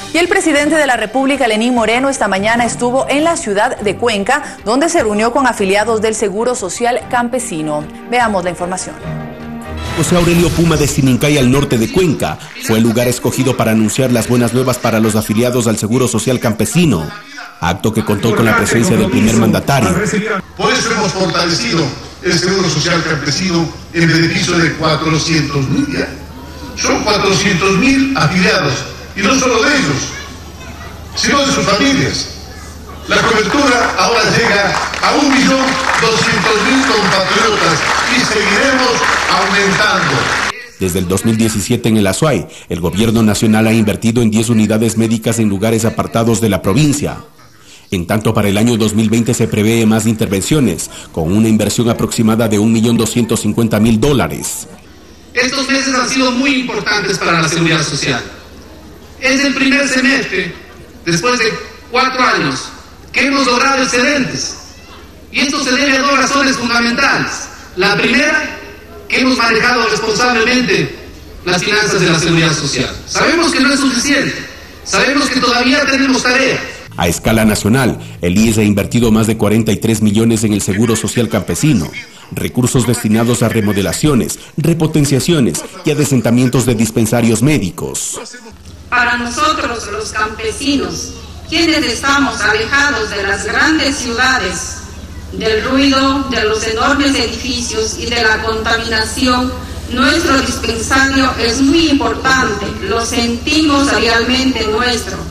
Y el presidente de la República, Lenín Moreno, esta mañana estuvo en la ciudad de Cuenca, donde se reunió con afiliados del Seguro Social Campesino. Veamos la información. José Aurelio Puma de Sinincay, al norte de Cuenca, fue el lugar escogido para anunciar las buenas nuevas para los afiliados al Seguro Social Campesino, acto que contó con la presencia del primer mandatario. Por eso hemos fortalecido el Seguro Social Campesino en beneficio de 400.000 ya. Son 400.000 afiliados, y no solo de ellos, sino de sus familias. La cobertura ahora llega a 1.200.000 compatriotas y seguiremos aumentando. Desde el 2017 en el Azuay, el gobierno nacional ha invertido en 10 unidades médicas en lugares apartados de la provincia. En tanto, para el año 2020 se prevé más intervenciones, con una inversión aproximada de $1.250.000. Estos meses han sido muy importantes para la seguridad social. Es el primer semestre, después de 4 años, que hemos logrado excedentes. Y esto se debe a 2 razones fundamentales. La primera, que hemos manejado responsablemente las finanzas de la seguridad social. Sabemos que no es suficiente, sabemos que todavía tenemos tarea. A escala nacional, el IES ha invertido más de 43 millones en el Seguro Social Campesino, recursos destinados a remodelaciones, repotenciaciones y adesentamientos de dispensarios médicos. Para nosotros, los campesinos, quienes estamos alejados de las grandes ciudades, del ruido, de los enormes edificios y de la contaminación, nuestro dispensario es muy importante, lo sentimos realmente nuestro.